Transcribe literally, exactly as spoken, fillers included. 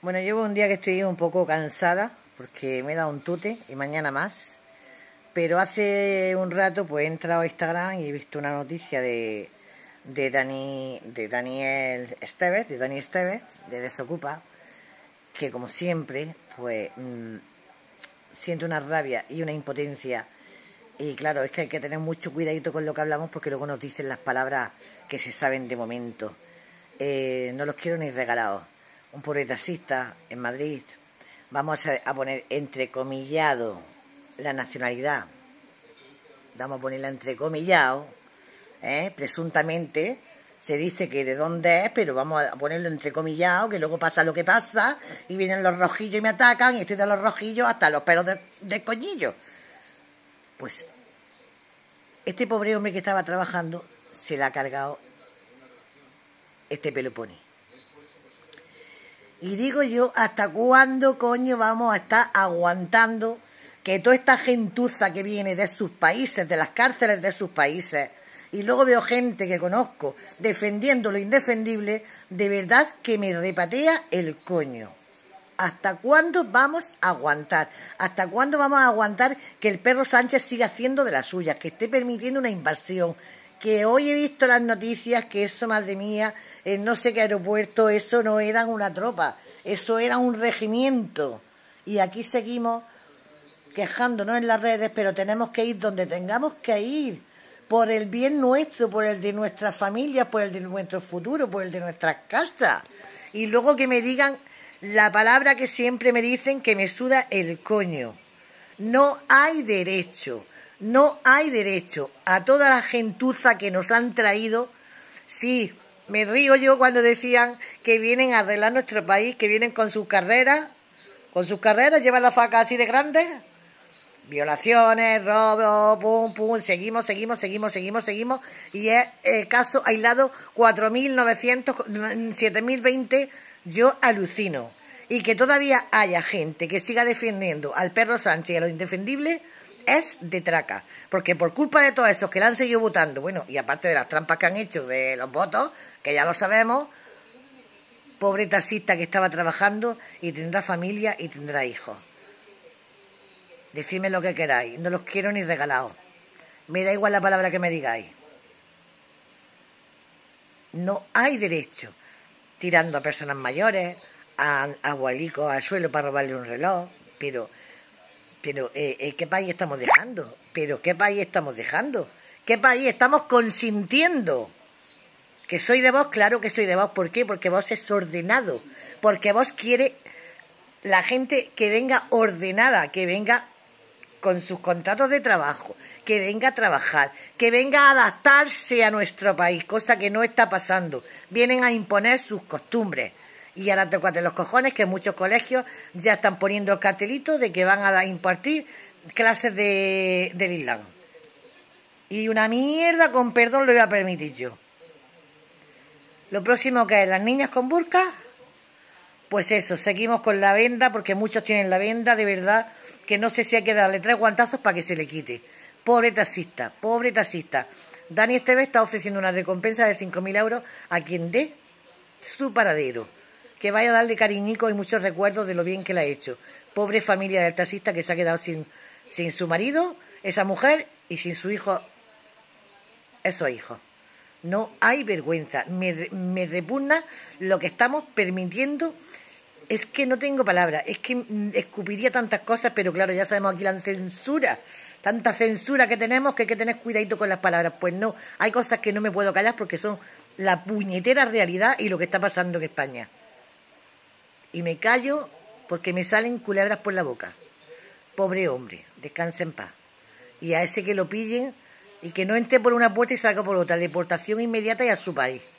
Bueno, llevo un día que estoy un poco cansada porque me he dado un tute y mañana más. Pero hace un rato pues he entrado a Instagram y he visto una noticia de, de, Dani, de Daniel Esteves, de Dani Esteves, de Desocupa, que como siempre pues mmm, siento una rabia y una impotencia. Y claro, es que hay que tener mucho cuidadito con lo que hablamos porque luego nos dicen las palabras que se saben de momento. Eh, no los quiero ni regalados. Un pobre taxista en Madrid, vamos a, a poner entrecomillado la nacionalidad, vamos a ponerla entrecomillado, ¿eh? Presuntamente se dice que de dónde es, pero vamos a ponerlo entrecomillado, que luego pasa lo que pasa, y vienen los rojillos y me atacan, y estoy de los rojillos hasta los pelos del de coñillo. Pues este pobre hombre que estaba trabajando se le ha cargado este peloponi. Y digo yo, ¿hasta cuándo coño vamos a estar aguantando que toda esta gentuza que viene de sus países, de las cárceles de sus países, y luego veo gente que conozco defendiendo lo indefendible, de verdad que me repatea el coño? ¿Hasta cuándo vamos a aguantar? ¿Hasta cuándo vamos a aguantar que el perro Sánchez siga haciendo de las suyas, que esté permitiendo una invasión? Que hoy he visto las noticias que eso, madre mía, en no sé qué aeropuerto, eso no era una tropa, eso era un regimiento. Y aquí seguimos quejándonos en las redes, pero tenemos que ir donde tengamos que ir, por el bien nuestro, por el de nuestras familias, por el de nuestro futuro, por el de nuestras casas. Y luego que me digan la palabra que siempre me dicen, que me suda el coño. No hay derecho. No hay derecho a toda la gentuza que nos han traído. Sí, me río yo cuando decían que vienen a arreglar nuestro país, que vienen con sus carreras, con sus carreras, llevan la faca así de grandes. Violaciones, robos, pum, pum, seguimos, seguimos, seguimos, seguimos, seguimos. Y es el caso aislado cuatro mil novecientos, siete mil veinte, yo alucino. Y que todavía haya gente que siga defendiendo al perro Sánchez y a lo indefendible, es de traca, porque por culpa de todos esos que le han seguido votando, bueno, y aparte de las trampas que han hecho de los votos, que ya lo sabemos, pobre taxista que estaba trabajando y tendrá familia y tendrá hijos. Decidme lo que queráis, no los quiero ni regalados, me da igual la palabra que me digáis. No hay derecho, tirando a personas mayores, a, a abuelicos al suelo para robarle un reloj, pero... Pero, eh, ¿qué país estamos dejando? ¿Pero qué país estamos dejando? ¿Qué país estamos consintiendo? ¿Que soy de Vox? Claro que soy de Vox. ¿Por qué? Porque Vox es ordenado. Porque Vox quiere la gente que venga ordenada, que venga con sus contratos de trabajo, que venga a trabajar, que venga a adaptarse a nuestro país, cosa que no está pasando. Vienen a imponer sus costumbres. Y ahora tocate los cojones que muchos colegios ya están poniendo el cartelito de que van a impartir clases de, del Islam. Y una mierda, con perdón, lo voy a permitir yo. Lo próximo que es las niñas con burka, pues eso, seguimos con la venda, porque muchos tienen la venda, de verdad, que no sé si hay que darle tres guantazos para que se le quite. Pobre taxista, pobre taxista. Dani Esteves está ofreciendo una recompensa de cinco mil euros a quien dé su paradero. Que vaya a darle cariñico y muchos recuerdos de lo bien que la ha hecho. Pobre familia del taxista que se ha quedado sin, sin su marido, esa mujer, y sin su hijo, esos hijos. No hay vergüenza. Me, me repugna lo que estamos permitiendo. Es que no tengo palabras. Es que escupiría tantas cosas, pero claro, ya sabemos aquí la censura. Tanta censura que tenemos que hay que tener cuidadito con las palabras. Pues no, hay cosas que no me puedo callar porque son la puñetera realidad y lo que está pasando en España. Y me callo porque me salen culebras por la boca. Pobre hombre, descanse en paz. Y a ese que lo pillen y que no entre por una puerta y salga por otra. Deportación inmediata y a su país.